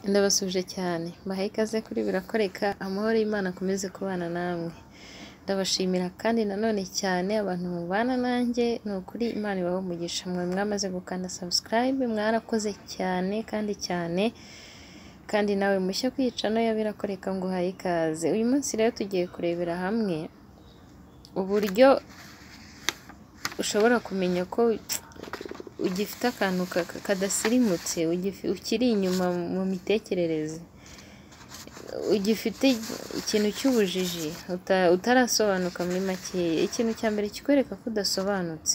Ndabasuje cyane mbahaye ikaze kuri birakoreka amahoro y'Imana akomeze kubana namwe. Ndabashimira kandi nanone cyane abantu mubana nanjye, ni ukuri Imana ibahe umugisha. Mwe mwamaze gukanda subscribe mwarakoze cyane kandi nawe mushya kwica no ya birakoreka ngo uhaye ikaze. Uyu munsi rero tugiye kurebera hamwe uburyo ushobora kumenya ko ugifite akantu kadasirimutse, ukiri inyuma mu mitekerereze, ugifite ikintu cy'ubujiji utarasobanuka muri makeya. Ikintu cya mbere kikwereka ko udasobanutse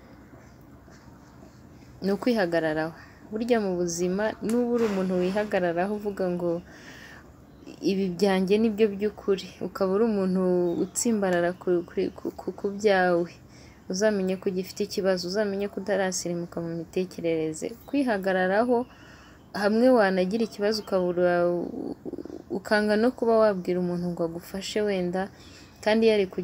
ni ukwihagararaho. Burya mu buzima n'uba uri umuntu wihagararaho uvuga ngo ibi byanjye nibyo by'ukuri, ukaba uri umuntu utsimbarara ku byawe, uzamenye ko ugifite ikibazo, uzamenye ko utarasirimuka mu mitekerereze. Kwihagararaho hamwe wanagira ikibazo ukabura, ukanga no kuba wabwira umuntu ngo agufashe wenda, kandi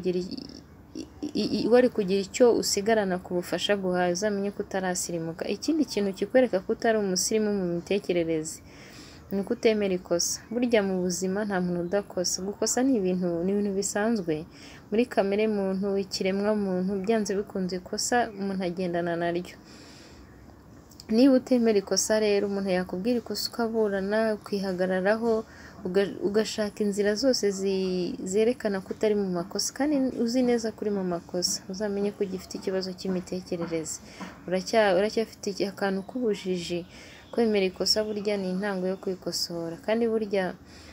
wari kugira icyo usigarana ku bufasha guhaye, uzamenye ko utarasirimuka. Ikindi kintu kikwereka ko utari umusirimu mu mitekerereze ni uko utemera ikosa. Burya mu buzima nta muntu udakosa. Gukosa ni ibintu bisanzwe muri kamere muntu, ikiremwa muntu, byanze bikunze ikosa umuntu agendana naryo. Niba utemera ikosa rero, umuntu yakubwira ikosa ukaburana, ukihagararaho, ugashaka inzira zose zerekana ko utari mu makosa, kandi uzi neza ko uri mu makosa, uzamenye ko ugifite ikibazo cy'imitekerereze, uracyafite akantu k'ubujiji. Kwemera ikosa burya ni intango yo kwikosora, kandi burya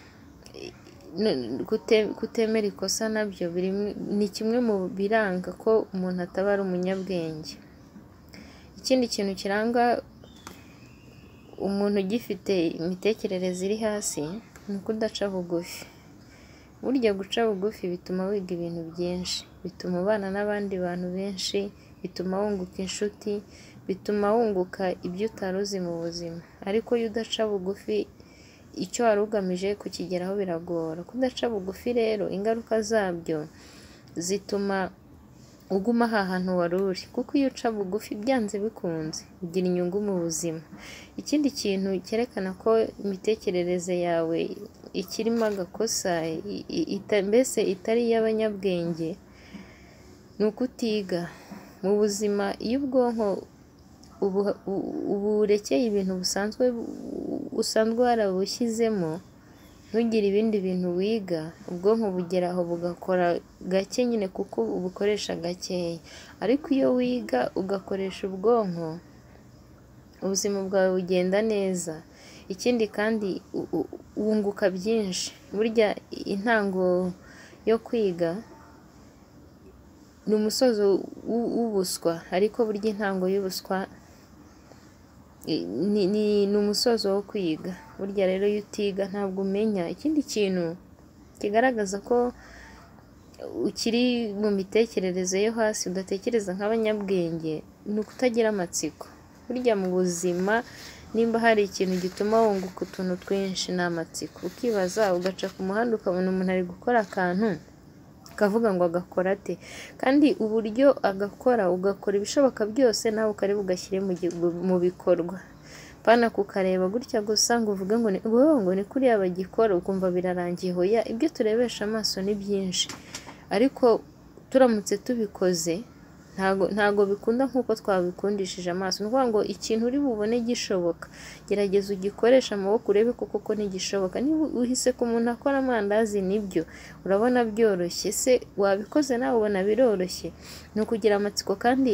kutemera ikosa nabyo ni kimwe mu biranga ko umuntu ataba ari umunyabwenge. Ikindi kintu kiranga umuntu ugifite imitekerereze iri hasi ni uko udaca bugufi. Burya guca bugufi bituma wiga ibintu byinshi, bituma ubana n'abandi bantu benshi, bituma wunguka inshuti, bituma wunguka ibyo utari uzi mu buzima. Ariko iyo udaca bugufi, icyo wari ugamije kukigeraho biragora. Kudaca bugufi rero, ingaruka zabyo zituma uguma aha hantu wari uri, kuko iyo uca bugufi byanze bikunze ugira inyungu mu buzima. Ikindi kintu cyerekana ko imitekerereze yawe ikirimo agakosa, mbese itari iy'abanyabwenge, ni uko utiga mu buzima. Iyo ubwonko uburekeye ibintu usanzwe warabushyizemo, ntugire ibindi bintu wiga, ubwonko bugera aho bugakora gake nyine, kuko ubukoresha gakeya. Ariko iyo wiga ugakoresha ubwonko, ubuzima bwawe bugenda neza. Ikindi kandi wunguka byinshi. Burya intango yo kwiga ni umusozo w'ubuswa, ariko burya intango y'ubuswa ni umusozo wo kwiga. Burya rero iyo utiga ntabwo umenya. Ikindi kintu kigaragaza ko ukiri mu mitekerereze yo hasi, udatekereza nk'abanyabwenge, ni ukutagira amatsiko. Burya mu buzima nimba hari ikintu gituma wunguka utuntu twinshi, ni amatsiko. Ukibaza, ugaca ku muhanda ukabona umuntu ari gukora akantu, ukavuga ngo agakora ate, kandi uburyo agakora ugakora ibishoboka byose nawe ukari bugashyire mu bikorwa. Pana kukareba gutya gusa ngo uvuge ngo ni kuriya bagikora ukumva birarangiye. Hoya, ibyo turebesha amaso ni byinshi, ariko turamutse tubikoze ntago bikunda nk'uko twabikundishije amaso. Ni ukuvuga ngo ikintu uri bubone gishoboka, gerageza ugikoresha amaboko urebe ko ntigishoboka. Niba uhise ku muntu akora amandazi, nibyo urabona byoroshye, se wabikoze nawe ubona biroroshye? Ni ukugira amatsiko kandi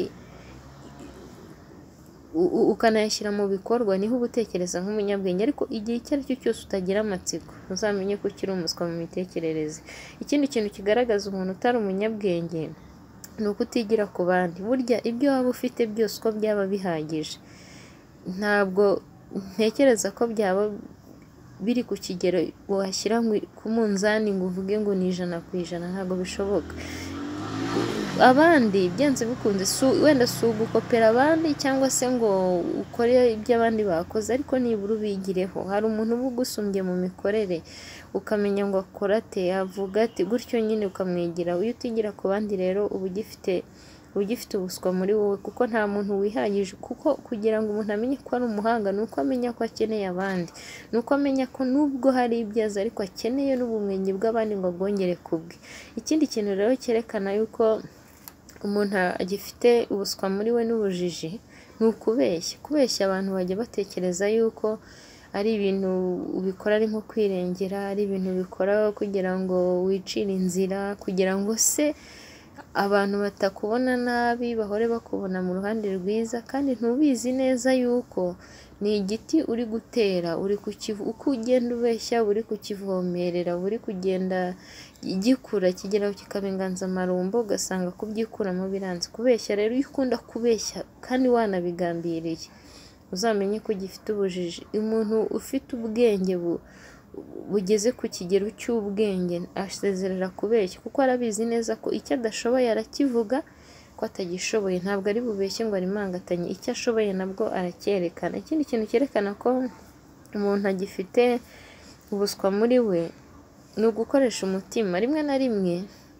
ukanayashyira mu bikorwa, niho uba utekereza nk'umunyabwenge. Ariko igihe icyo ari cyo cyose utagira amatsiko, uzamenye ko ukiri umuswa mu mitekerereze. Ikindi kintu kigaragaza umuntu utari umunyabwenge ni uko utigira ku bandi. Burya ibyo waba ufite byose uko byaba bihagije, ntabwo ntekereza ko byaba biri ku kigero washyira ku munzani ngo uvuge ngo ni 100%, ntabwo bishoboka. Abandi byanze bikunze wenda si ugukopera abandi cyangwa se ngo ukore ibyo abandi bakoze, ariko nibura ubigireho. Hari umuntu uba ugusumbye mu mikorere, ukamenya ngo akora ate, avuga ati, gutyo nyine ukamwigira. Iyo utigira ku bandi rero uba ugifite uba ugifite ubuswa muri wowe, kuko nta muntu wihagije. Kuko kugira ngo umuntu amenye ko ari umuhanga ni uko amenya ko akeneye abandi, ni uko amenya ko nubwo hari ibyo azi ariko akeneye n'ubumenyi bw'abandi ngo abwongere kubwe. Ikindi kintu rero cyerekana yuko umuntu agifite ubuswa muri we n'ubujiji ni kubeshya abantu bajya batekereza yuko ari ibintu ubikora ari nko kwirengera, ari ibintu bikora kugira ngo wicire inzira, kugira ngo se abantu batakubona nabi, bahore bakubona mu ruhande rwiza, kandi ntubizi neza yuko ni igiti uri gutera, uko ugenda ubeshya uri kukivomerera, uri kugenda gikura kigeraho kikaba inganzamarumbo, ugasanga kubyikuramo biranze. Kubeshya rero, iyo ukunda kubeshya kandi wanabigambiriye, uzamenye ko gifite ubujiji. Umuntu ufite ubwenge bugeze ku kigero cy'ubwenge asezerera kubeshya, kuko arabizi neza ko icyo adashoboye arakivuga ko atagishoboye, ntabwo ari bubeshye ngo arimangatanye, icyo ashoboye nabwo aracyerekana. Ikindi kintu cyerekana ko umuntu agifite ubuswa muri we ni ugukoresha umutima. Rimwe na rimwe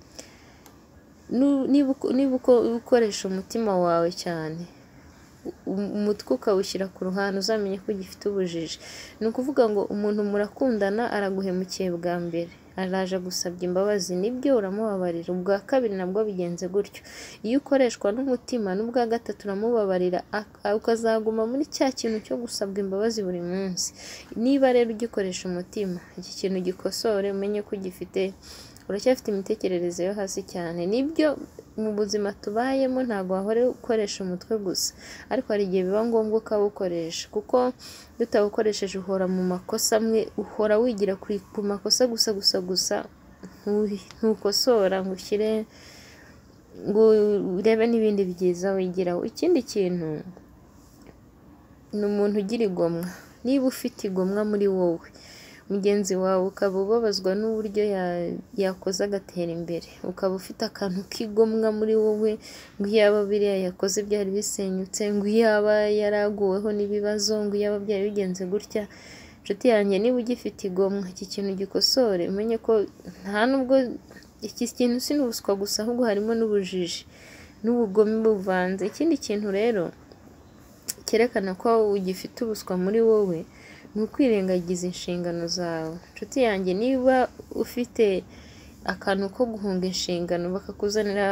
niba ukoresha umutima wawe cyane, umutwe ukawushyira ku ruhande, uzamenye ko ugifite ubujiji. Ni ukuvuga ngo umuntu murakundana araguhemukiye bwa mbere, araje agusabye imbabazi, nibyo uramubabarira, ubwa kabiri nabwo bigenze gutyo. Iyo ukoreshwa n'umutima n'ubwa gatatu uramubabarira, ukazaguma muri cya kintu cyo gusabwa imbabazi buri munsi. Niba rero ugikoresha umutima, iki kintu gikosore, umenye ko uracyafite imitekerereze yo hasi cyane. Nibyo mu buzima tubayemo ntabwo wahora ukoresha umutwe gusa, ariko hari igihe biba ngombwa ukawukoresha, kuko iyo utawukoresheje uhora mu makosa amwe, uhora wigira ku makosa gusa ntukosora ngo urebe n'ibindi byiza wigiraho. Ikindi kintu ni umuntu ugira igomwa. Niba ufite igomwa muri wowe, mugenzi wawe ukaba ubabazwa n'uburyo yakoze agatera imbere, ukaba ufite akantu k'igomwa muri wowe, ngo iyaba biriya yakoze byari bisenyutse, ngo iyaba yaraguweho n'ibibazo, ngo iyaba byari bigenze gutya. Inshuti yanjye, niba ugifite igomwa, iki kintu gikosore, umenye ko nta nubwo iki kintu si n'ubuswa gusa, ahubwo harimo n'ubujiji n'ubugome buvanze. Ikindi kintu rero cyerekana ko ugifite ubuswa muri wowe ni ukwirengagiza inshingano zawe. Inshuti yanjye, niba ufite akantu ko guhunga inshingano, bakakuzanira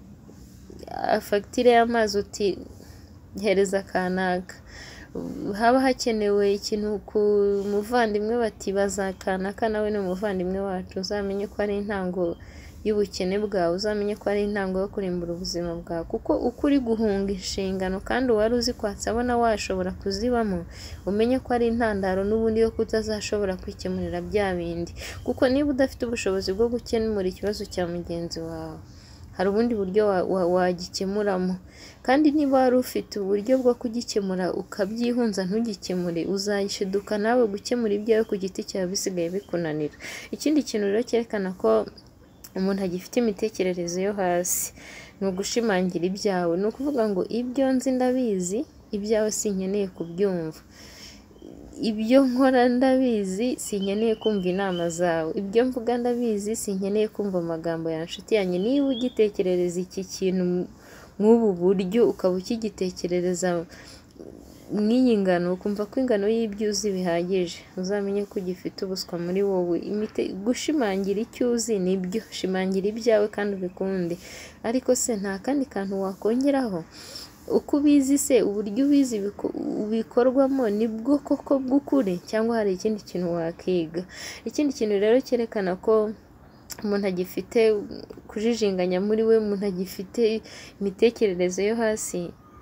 fagitire y'amazi, uti hereza kanaka, haba hakenewe ikintu ku muvandimwe, bati bazakanaka nawe ni umuvandimwe wacu, uzamenye ko ari intango y'ubukene bwawe, uzamenye ko ari intango yo kurimbura ubuzima bwawe. Kuko uko uri guhunga inshingano kandi wari uzi kwatsa abona washobora kuzibamo, umenye ko ari intandaro n'ubundi yo kutazashobora kwikemurira bya bindi. Kuko niba udafite ubushobozi bwo gukemura ikibazo cya mugenzi wawe, hari ubundi buryo wagikemuramo. Kandi niba wari ufite uburyo bwo kugikemura ukabyihunza ntugikemure, uzayishiduka nawe gukemura ibyawe ku giti cyawe bisigaye bikunanira. Ikindi kintu rero cyerekana ko umuntu agifite imitekerereze yo hasi ni ugushimangira ibyawe. Ni ukuvuga ngo ibyo nzi ndabizi, ibyawe sinkeneye kubyumva. Ibyo nkora ndabizi, sinkeneye kumva inama zawe. Ibyo mvuga ndabizi, sinkeneye kumva amagambo ya nshuti yanjye. Niba ugitekerereza iki kintu nk'ubu buryo, ukaba ukigitekerereza mw'iyi ngano, ukumva ko ingano y'ibyo uzi bihagije, uzamenye ko ugifite ubuswa muri wowe. Gushimangira icyo uzi nibyo, shimangira ibyawe kandi ubikunde. Ariko se nta kandi kantu wakongeraho? Uko ubizi se, uburyo ubizi bikorwamo nibwo koko bw'ukuri, cyangwa hari ikindi kintu wakiga? Ikindi kintu rero cyerekana ko umuntu agifite kujijinganya muri we, umuntu agifite imitekerereze yo hasi,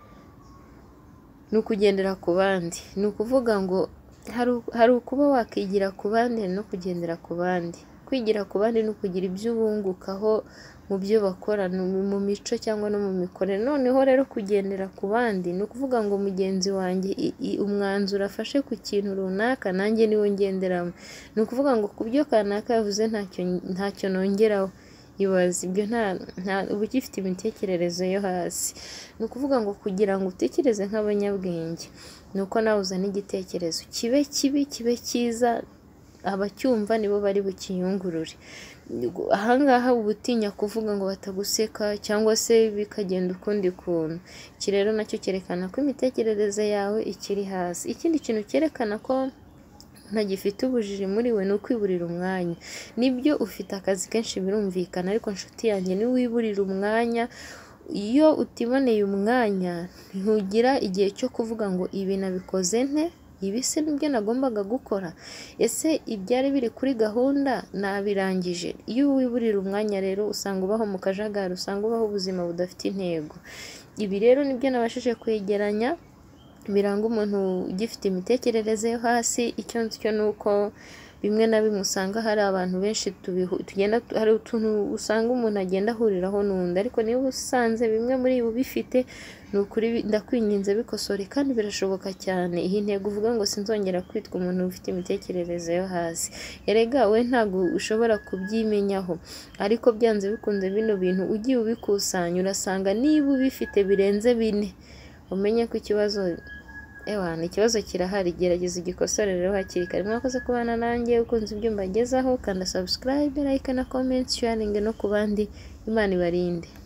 ni ukugendera ku bandi. Ni ukuvuga ngo hari ukuba wakigira ku bandi, no kugendera ku bandi. Kwigira ku bandi ni ukugira ibyo ubungukaho mu byo bakora, mu mico cyangwa no mu mikorere. Noneho rero kugendera ku bandi ni ukuvuga ngo mugenzi wanjye umwanzuro afashe ku kintu runaka, nanjye niwo ngenderamo. Ni ukuvuga ngo ku byo kanaka yavuze ntacyo nongeraho. Ibaze ibyo, uba ugifite imitekerereze yo hasi. Ni ukuvuga ngo kugira ngo utekereze nk'abanyabwenge, ni uko nawe uzana igitekerezo kibe kibi kibe cyiza, abacyumva nibo bari bukiyungurure. ahangaha uba utinya kuvuga ngo bataguseka cyangwa se bikagenda ukundi kuntu. Iki rero nacyo cyerekana ko imitekerereze yawe ikiri hasi. Ikindi kintu cyerekana ko ntagifite ubujiji muri we ni ukwiburira umwanya. Nibyo ufite akazi kenshi birumvikana, ariko nshuti yanjye niwiburira umwanya, iyo utiboneye umwanya ntugira igihe cyo kuvuga ngo ibi nabikoze nte, ibi se nibyo nagombaga gukora, ese ibyari biri kuri gahunda nabirangije. Iyo wiburira umwanya rero usanga ubaho mu kajagari, usanga ubaho ubuzima budafite intego. Ibi rero nibyo nabashije kwegeranya biranga umuntu ugifite imitekerereze yo hasi. Icyo nzi cyo ni uko bimwe na bimwe usanga hari abantu benshi tugenda hari utuntu usanga umuntu agenda ahuriraho n'undi, ariko niba usanze bimwe muri ibi bifite, ni ukuri ndakwinginze bikosore, kandi birashoboka cyane. Iyi ntego uvuga ngo sinzongera kwitwa umuntu ufite imitekerereze yo hasi, erega we ntabwo ushobora kubyimenyaho, ariko byanze bikunze bino bintu ugiye ubikusanya urasanga niba ubifite birenze 4, umenye ko ikibazo kirahari. Gerageza igikosore rero hakiri kare. Mwakoze kubana nanjye, ukunze ibyo mbagezaho, kanda subscribe, like na comment, sharing no ku bandi. Imana ibarinde.